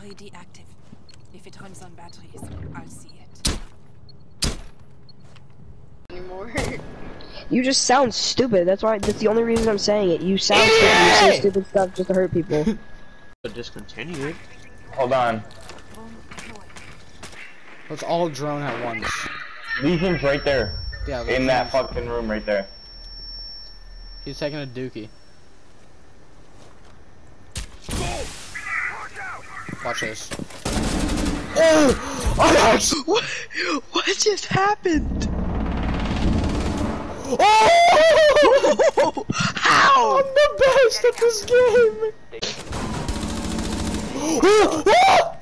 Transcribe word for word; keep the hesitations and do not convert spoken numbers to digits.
already active. If it runs on batteries, I'll see it. Anymore. You just sound stupid. That's why. That's the only reason I'm saying it. You sound stupid. You say stupid stuff just to hurt people. Discontinued. Hold on. Let's all drone at once. Legion's right there. Yeah. In Legion's... that fucking room right there. He's taking a dookie. Watch this. Oh! I actually, what, what just happened? Oh! How? I'm the best at this game!